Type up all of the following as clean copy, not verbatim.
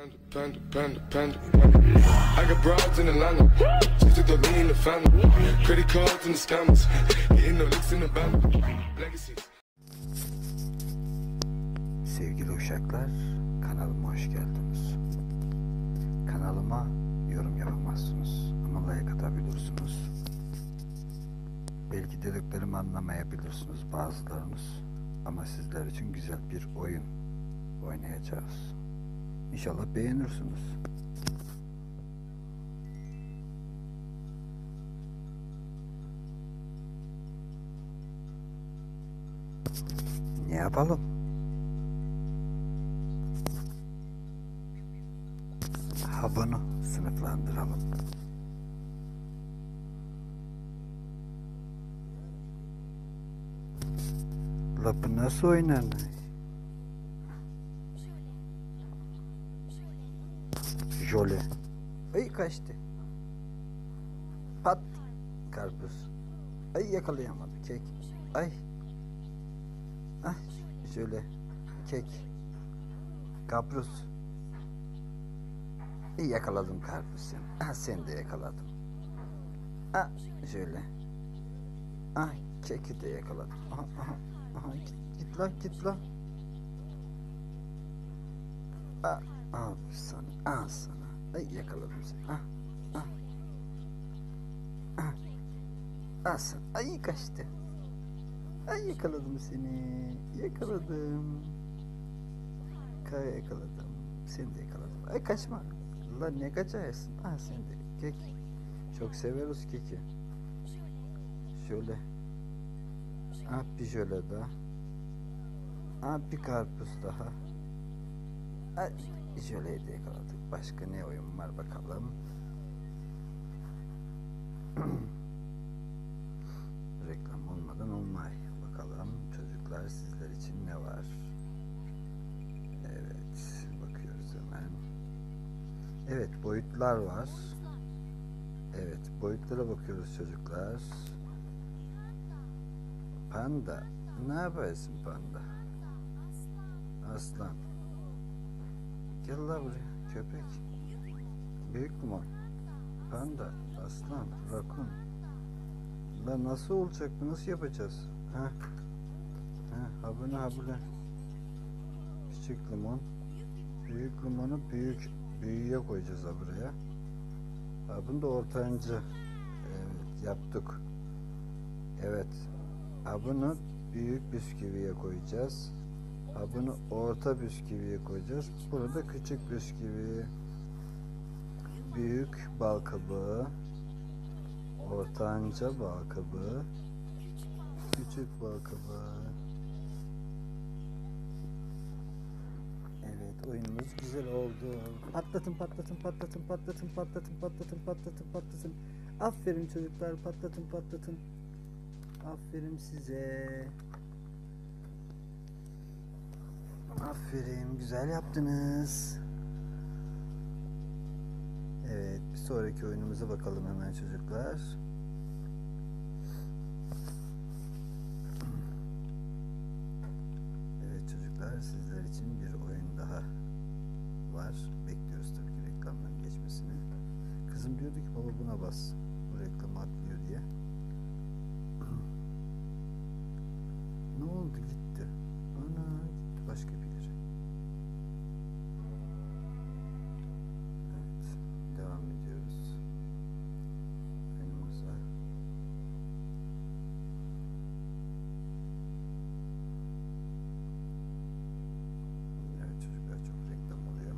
I got broads in Atlanta. Just took the lean in the family. Credit cards and the scammers. Hitting the licks in the band. Legacies. Sevgili uşaklar, kanalıma hoş geldiniz. Kanalıma yorum yapamazsınız ama like atabilirsiniz. Belki dediklerimi anlamayabilirsiniz bazılarınız ama sizler için güzel bir oyun oynayacağız. İnşallah beğenirsiniz. Ne yapalım? Ha, bunu sınıflandıralım. Bu nasıl oynanır? Jöle. Ay kaçtı. Pat. Karpuz. Ay yakalayamadı. Kek. Ay. Ah. Jöle. Kek. Kapruz. İyi yakaladım karpuz seni. Ah, seni de yakaladım. Ah. Jöle. Ah. Keki de yakaladım. Aha, aha. Aha, git lan, git lan. Ah, al sana, al sana. Ay yakaladım seni. Ah, ah, ah. Al sana. Ay kaçtı. Ay yakaladım seni. Yakaladım. Kaya yakaladım. Seni de yakaladım. Ay kaçma. Lan ne kaçarsın? Ah sen de. Kek. Çok severiz keki. Şöyle. Ah bir jöle daha. Ah bir karpuz daha. Ah jöleyi de yakaladık. Başka ne oyun var bakalım. Reklam olmadan olmay. Bakalım çocuklar sizler için ne var? Evet bakıyoruz hemen. Evet boyutlar var. Evet boyutlara bakıyoruz çocuklar. Panda. Ne yaparsın panda? Aslan. Gel la buraya köpek. Büyük limon. Panda. Aslan. Rakun. La nasıl olacak bu? Nasıl yapacağız? Ha? Ha, habune habune. Küçük limon. Büyük limonu büyüğe koyacağız ha buraya. Ha, bunu da ortanca. Evet yaptık. Evet. Ha, bunu büyük bisküviye koyacağız. Ha, bunu orta bisküviye koyacağız. Bunu da küçük bisküvi. Büyük bal kabağı. Ortanca bal kabağı. Küçük bal kabağı. Evet oyunumuz güzel oldu. Patlatın patlatın patlatın patlatın patlatın patlatın patlatın patlatın. Aferin çocuklar patlatın patlatın. Aferin size. Aferin, güzel yaptınız. Evet, bir sonraki oyunumuza bakalım hemen çocuklar. Evet çocuklar, sizler için bir oyun daha var. Bekliyoruz tabii ki reklamların geçmesini. Kızım diyordu ki baba buna bas. Bu reklamı atlıyor diye. Ne oldu gitti? Ana gitti başka bir yere. Evet devam ediyoruz. Oyunumuza. Evet çocuklar çok reklam oluyor.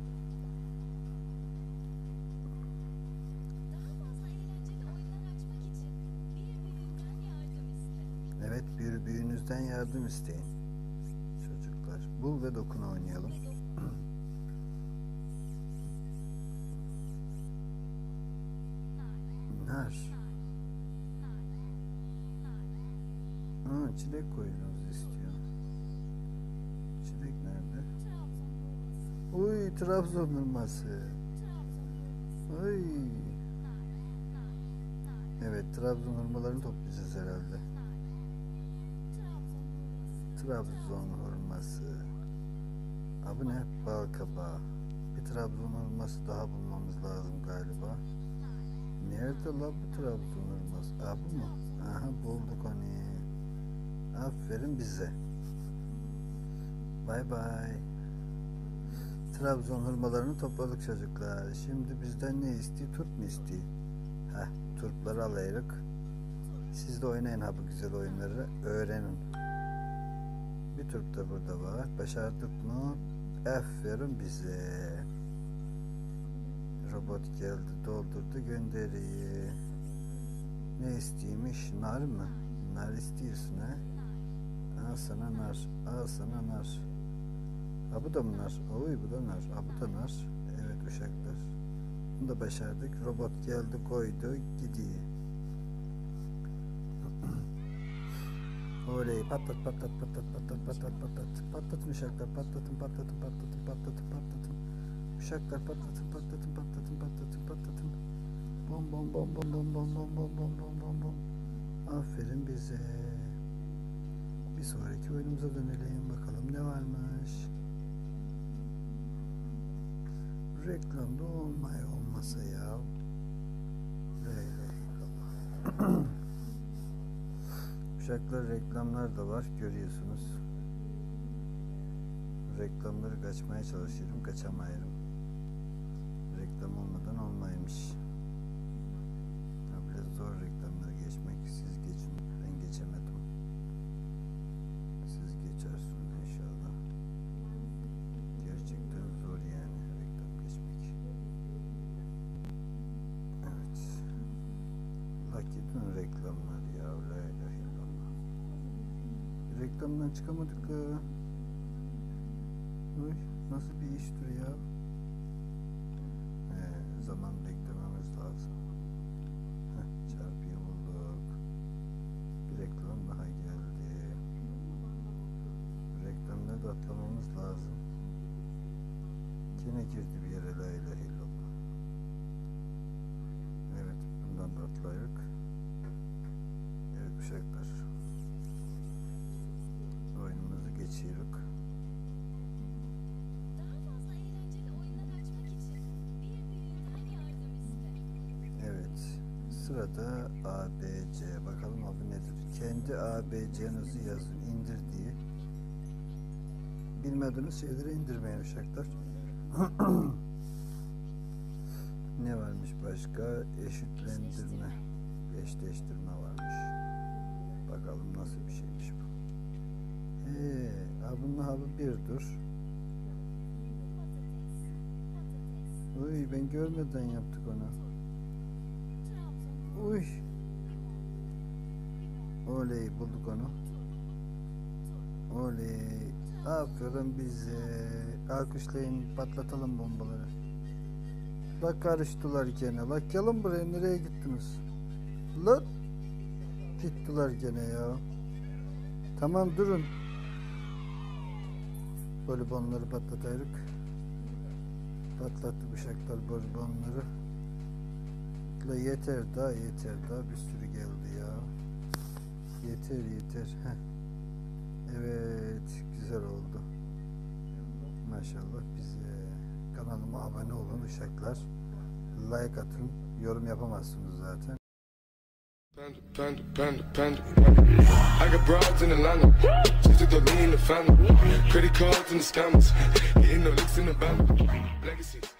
Evet bir büyüğünüzden yardım isteyin. Çocuklar bul ve dokuna oynayalım. Nar. Çilek koyunuz istiyor. Çilek nerede? Uy Trabzon hurması. Ay. Evet Trabzon hurmalarını toplayacağız herhalde. Trabzon hurması. Abi ne? Bal kabağı. Bir Trabzon hurması daha bulmamız lazım galiba. Nerede la bu Trabzon hurması? Bu mu? Aha, bulduk onu. Aferin bize. Bay bay. Trabzon hurmalarını topladık çocuklar. Şimdi bizden ne istiyor? Turp mu istiyor? Turpları alayırık. Siz de oynayın bu güzel oyunları. Öğrenin. Bir turp da burada var. Başardık mı? Aferin bize. Robot geldi, doldurdu, gönderiyor. Ne isteymiş? Nar mı? Nar istiyorsun ha? Al sana nar. Al sana nar. Bu da mı nar? Oy, bu da nar. Bu da nar. Evet uşaklar. Bunu da başardık. Robot geldi, koydu, gidiyor. Oley, patlat patlat patlat patlat patlat patlat. Patlatın uşaklar, patlatın patlatın patlatın patlatın patlatın. Uşaklar patlatın patlatın patlatın patlatın patlatın. Bom bom bom bom bom bom bom bom bom bom bom bom. Aferin bize. Bir sonraki oyunumuza dönelim bakalım ne varmış. Reklamda olmasa ya. Uşaklar reklamlar da var görüyorsunuz. Reklamları kaçmaya çalışıyorum, kaçamayırım. Reklam olmadan olmaymış. Biraz zor reklamları geçmek. Siz geçin, ben geçemedim. Siz geçersiniz inşallah. Gerçekten zor yani reklam geçmek. Evet. Lucky'den reklamlar ya. La ilahe illallah. Reklamdan çıkamadık ya. Uy, nasıl bir iştir ya? Zaman beklememiz lazım. Çarpıyı bulduk. Bir reklam daha geldi. Reklamları da atlamamız lazım. Yine girdi bir yere, la ilahe illallah. Evet, bundan da atlayık. Evet uşaklar. Oyunumuzu geçiyoruz. Sırada ABC. Bakalım adı nedir? Kendi ABC'nizi yazın. İndir diye. Bilmediğiniz şeyleri indirmeyin uşaklar. Ne varmış başka? Eşitlendirme. Eşleştirme varmış. Bakalım nasıl bir şeymiş bu. Bunun bir dur. Uy, ben görmeden yaptık onu. Uy. Oley, bulduk onu. Oley. Aferin bize. Alkışlayın, patlatalım bombaları. Bak karıştılar gene. Bak gelin buraya, nereye gittiniz? Lan. Gittiler gene ya. Tamam durun. Bolibonları patlataydık. Patlattı uşaklar bolibonları. Yeter daha bir sürü geldi ya. Yeter. Evet, güzel oldu. Maşallah bize. Kanalıma abone olun uşaklar. Like atın. Yorum yapamazsınız zaten. Panda. I got broads in Atlanta. She took the lean in the family. Credit cards and the scammers. Hitting the licks in the band. Legacies.